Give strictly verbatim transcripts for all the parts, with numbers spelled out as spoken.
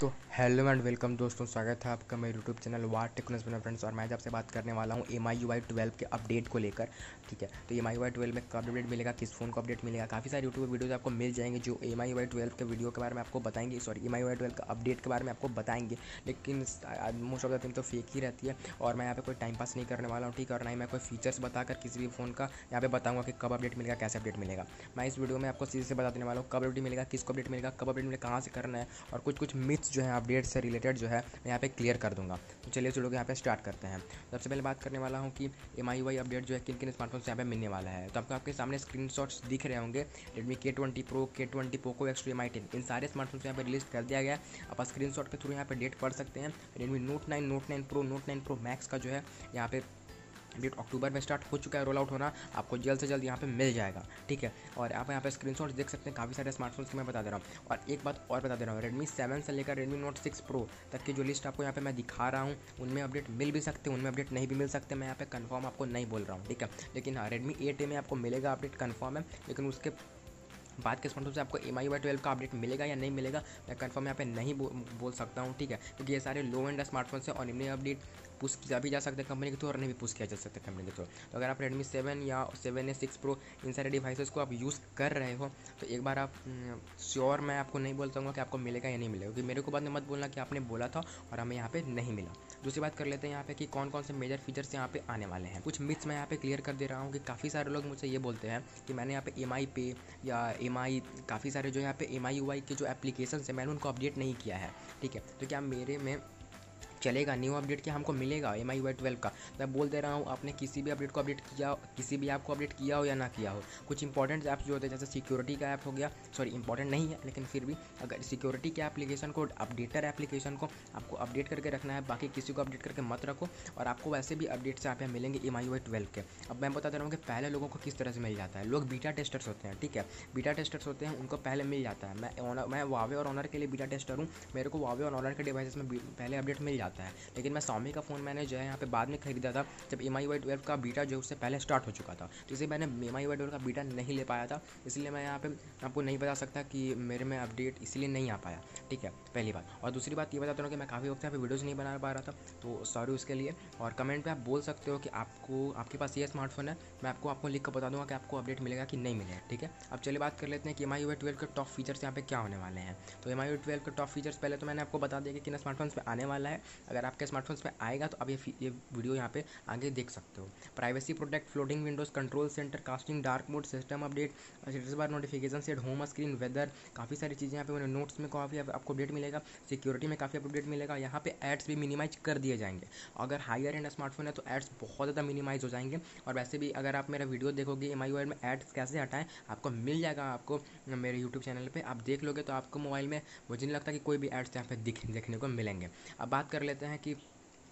तो hello and welcome दोस्तों, स्वागत है आपका मेरे यूट्यूब चैनल वार टेक्नोलॉजी में फ्रेंड्स। और मैं आपसे बात करने वाला हूँ M I U I twelve के अपडेट को लेकर। ठीक है, तो M I U I twelve में कब अपडेट मिलेगा, किस फ़ोन को अपडेट मिलेगा, काफ़ी सारे यूट्यूब वीडियोस आपको मिल जाएंगे जो M I U I twelve के वीडियो के बारे में आपको बताएंगे, sorry M I U I twelve का अपडेट के बारे में आपको बताएंगे। लेकिन मोस्ट ऑफ द टाइम तो फेक ही रहती है और मैं यहाँ पे कोई टाइम पास नहीं करने वाला हूँ। ठीक है, और ना ही मैं कोई फीचर्स बताकर किसी भी फ़ोन का यहाँ पे बताऊँगा कि कब अपडेट मिलेगा, कैसे अपडेट मिलेगा। मैं इस वीडियो में आपको सीधे से बता देने वाला हूँ कब अपडेट मिलेगा, किसको अपडेट मिलेगा, कब अपडेट मिलेगा, कहाँ से करना है, और कुछ कुछ मिथ्स जो है अपडेट से रिलेटेड जो है मैं यहाँ पे क्लियर कर दूंगा। तो चलिए इस वीडियो को यहाँ पे स्टार्ट करते हैं। सबसे पहले बात करने वाला हूँ कि M I U I update जो है किन किन स्मार्टफोन से यहाँ पे मिलने वाला है। तो आपको आपके सामने स्क्रीनशॉट्स दिख रहे होंगे, Redmi K twenty pro, K twenty Poco X two, M I ten, इन सारे स्मार्टफोन से यहाँ पे रिलीज कर दिया गया है। आप स्क्रीनशॉट के थ्रू यहाँ पे डेट पढ़ सकते हैं। Redmi Note nine, Note nine Pro, Note nine Pro Max का जो है यहाँ पे डेट अक्टूबर में स्टार्ट हो चुका है रोल आउट होना, आपको जल्द से जल्द यहाँ पे मिल जाएगा। ठीक है, और आप यहाँ पे स्क्रीनशॉट देख सकते हैं काफ़ी सारे स्मार्टफोन्स की मैं बता दे रहा हूँ। और एक बात और बता दे रहा हूँ, रेडमी सेवन से लेकर रेडमी नोट सिक्स प्रो तक की जो लिस्ट आपको यहाँ पे मैं दिखा रहा हूँ, उनमें अपडेट मिल भी सकते हैं, उनमें अपडेट नहीं भी मिल सकते। मैं यहाँ पे कंफर्म आपको नहीं बोल रहा हूँ। ठीक है, लेकिन हाँ, रेडमी एट ए में आपको मिलेगा अपडेट, कंफर्म है। लेकिन उसके बाद के स्मार्टफोन से आपको M I U I twelve का अपडेट मिलेगा या नहीं मिलेगा, मैं कंफर्म यहाँ पे नहीं बो, बोल सकता हूँ। ठीक है, क्योंकि ये सारे लो एंड स्मार्टफोन से और इनमें अपडेट पुश किया भी जा सकता है कंपनी के थ्रू और नहीं भी पुश किया जा सकता है कंपनी के थ्रू। तो अगर आप रेडमी सेवन या सेवन ए सिक्स प्रो इन सारे डिवाइसेस को आप यूज़ कर रहे हो तो एक बार आप श्योर, मैं आपको नहीं बोलता हूँ कि आपको मिलेगा या नहीं मिलेगा, क्योंकि मेरे को बाद में मत बोलना कि आपने बोला था और हमें यहाँ पे नहीं मिला। दूसरी बात कर लेते हैं यहाँ पे कि कौन कौन से मेजर फीचर्स यहाँ पे आने वाले हैं। कुछ मिथ्स मैं यहाँ पे क्लियर कर दे रहा हूँ कि काफ़ी सारे लोग मुझसे ये बोलते हैं कि मैंने यहाँ पे एम आई पे या एम आई काफ़ी सारे जो यहाँ पे एम आई यू आई के जो एप्लीकेशन है मैंने उनको अपडेट नहीं किया है। ठीक है, तो क्या मेरे में चलेगा न्यू अपडेट क्या हमको मिलेगा M I U I twelve का? मैं बोल दे रहा हूँ, आपने किसी भी अपडेट को अपडेट किया, किसी भी ऐप को अपडेट किया हो या ना किया हो, कुछ इंपॉर्टेंट ऐप्स जो होते हैं जैसे सिक्योरिटी का ऐप हो गया, सॉरी इंपॉर्टेंट नहीं है लेकिन फिर भी अगर सिक्योरिटी के एप्लीकेशन को, अपडेटर एप्लीकेशन को आपको अपडेट करके रखना है, बाकी किसी को अपडेट करके मत रखो। और आपको वैसे भी अपडेट्स यहाँ पे मिलेंगे M I U I twelve के। अब मैं बता दे रहा हूँ कि पहले लोगों को किस तरह से मिल जाता है। लोग बीटा टेस्टर्स होते हैं, ठीक है, बीटा टेस्टर्स होते हैं, उनको पहले मिल जाता है। मैं मैं वावे और ऑनर के लिए बीटा टेस्टर हूँ, मेरे को वावे और ऑनर के डिवाइसेस में पहले अपडेट मिल जाता है। लेकिन मैं Xiaomi का फ़ोन मैंने जो है यहाँ पे बाद में खरीदा था जब M I U I twelve का बीटा जो उससे पहले स्टार्ट हो चुका था, तो इसलिए मैंने M I U I twelve का बीटा नहीं ले पाया था। इसलिए मैं यहाँ पे आपको नहीं बता सकता कि मेरे में अपडेट इसलिए नहीं आ पाया। ठीक है, पहली बात। और दूसरी बात ये बताता हूँ कि मैं काफ़ी वक्त यहाँ पे वीडियोज़ नहीं बना पा रहा था, तो सॉरी उसके लिए। और कमेंट पर आप बोल सकते हो कि आपको, आपके पास ये स्मार्टफोन है, मैं आपको आपको लिख कर बता दूँगा कि आपको अपडेट मिलेगा कि नहीं मिलेगा। ठीक है, अब चलिए बात कर लेते हैं कि M I U I twelve के टॉप फीचर्स यहाँ पे क्या होने वाले हैं। तो M I U I twelve के टॉप फीचर्स पहले तो मैंने आपको बता दिया कि किन स्मार्टफोन्स पे आने वाला है। अगर आपके स्मार्टफोन्स पे आएगा तो अब ये ये वीडियो यहाँ पे आगे देख सकते हो। Privacy protect, floating windows, control centre, casting, dark mode, system update, status bar notification set, home screen, weather, काफ़ी सारी चीज़ें यहाँ पे मैंने नोट्स में काफ़ी आपको अपडेट मिलेगा। सिक्योरिटी में काफ़ी अपडेट मिलेगा। यहाँ पे एड्स भी मिनिमाइज कर दिए जाएंगे। अगर हायर एंड स्मार्टफोन है तो एड्स बहुत ज़्यादा मिनिमाइज हो जाएंगे। और वैसे भी अगर आप मेरा वीडियो देखोगे एम आई यू आई में एड्स कैसे हटाएं, आपको मिल जाएगा, आपको मेरे यूट्यूब चैनल पर आप देख लोगे तो आपको मोबाइल में मुझे नहीं लगता कि कोई भी एड्स यहाँ पे दिख देखने को मिलेंगे। अब बात कर लेते हैं कि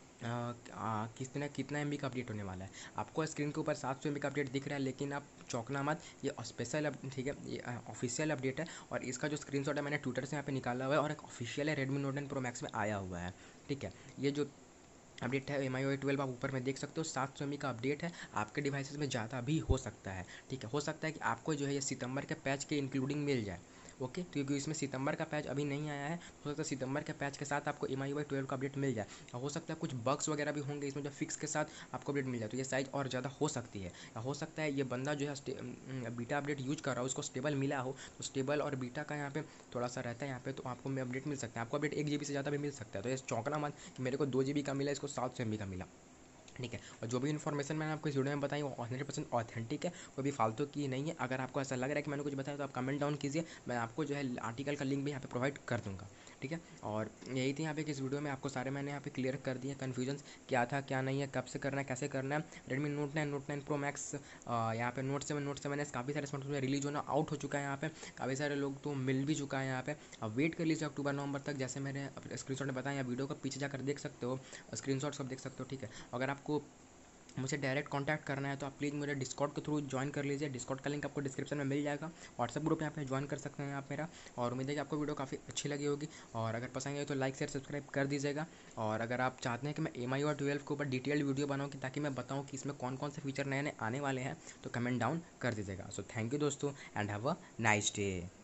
कितना कितना एम बी का अपडेट होने वाला है। आपको स्क्रीन के ऊपर सात सौ एम बी का अपडेट दिख रहा है, लेकिन आप चौंकना मत, ये स्पेशल, ठीक है, ये ऑफिशियल अपडेट है। और इसका जो स्क्रीनशॉट है मैंने ट्विटर से यहाँ पे निकाला हुआ है और एक ऑफिशियल है, Redmi Note ten Pro Max में आया हुआ है। ठीक है, ये जो अपडेट है M I U I twelve आप ऊपर में देख सकते हो, सात सौ एम बी का अपडेट है। आपके डिवाइसेस में ज़्यादा भी हो सकता है। ठीक है, हो सकता है कि आपको जो है ये सितंबर के पैच के इंक्लूडिंग मिल जाए। ओके, क्योंकि इसमें सितंबर का पैच अभी नहीं आया है, हो सकता है सितंबर के पैच के साथ आपको M I U I twelve का अपडेट मिल जाए। और हो सकता है कुछ बग्स वगैरह भी होंगे इसमें जो फिक्स के साथ आपको अपडेट मिल जाए, तो ये साइज और ज़्यादा हो सकती है। या हो सकता है ये बंदा जो है बीटा अपडेट यूज कर रहा हो उसको स्टेबल मिला हो, तो स्टेबल और बीटा का यहाँ पे थोड़ा सा रहता है यहाँ पे, तो आपको अपडेट मिल सकता है। आपको अपडेट एक जी बी से ज़्यादा भी मिल सकता है। तो ये चौंकना मत कि मेरे को दो जी बी का मिला, इसको सात सौ एम बी का मिला। ठीक है, और जो भी इन्फॉर्मेशन मैंने आपको इस वीडियो में बताई वो हंड्रेड परसेंट ऑथेंटिक है, कोई भी फालतू की नहीं है। अगर आपको ऐसा लग रहा है कि मैंने कुछ बताया तो आप कमेंट डाउन कीजिए, मैं आपको जो है आर्टिकल का लिंक भी यहाँ पे प्रोवाइड कर दूँगा। ठीक है, और यही थी यहाँ पे कि इस वीडियो में आपको सारे मैंने यहाँ पे क्लियर कर दिए कन्फ्यूजन क्या था क्या नहीं है, कब से करना है, कैसे करना है। Redmi Note nine, Note nine Pro Max, यहाँ पे Note seven, Note seven S काफ़ी सारे स्मार्टफोन में रिलीज होना आउट हो चुका है। यहाँ पे काफ़ी सारे लोग तो मिल भी चुका है यहाँ पे। अब वेट कर लीजिए अक्टूबर नवंबर तक, जैसे मैंने स्क्रीनशॉट में बताया, वीडियो को पीछे जाकर देख सकते हो, स्क्रीनशॉट सब देख सकते हो। ठीक है, अगर आपको मुझे डायरेक्ट कांटेक्ट करना है तो आप प्लीज़ मुझे डिस्कॉर्ड के थ्रू ज्वाइन कर लीजिए। डिस्कॉर्ड का लिंक आपको डिस्क्रिप्शन में मिल जाएगा। व्हाट्सएप ग्रुप यहाँ पे ज्वाइन कर सकते हैं आप मेरा। और उम्मीद है कि आपको वीडियो काफ़ी अच्छी लगी होगी, और अगर पसंद आई तो लाइक शेयर सब्सक्राइब कर दीजिएगा। और अगर आप चाहते हैं कि मैं M I U I twelve के ऊपर डिटेल्ड वीडियो बनाऊँ कि ताकि मैं बताऊँ कि इसमें कौन कौन से फीचर नए नए आने वाले हैं, तो कमेंट डाउन कर दीजिएगा। सो थैंक यू दोस्तों, and have a nice day.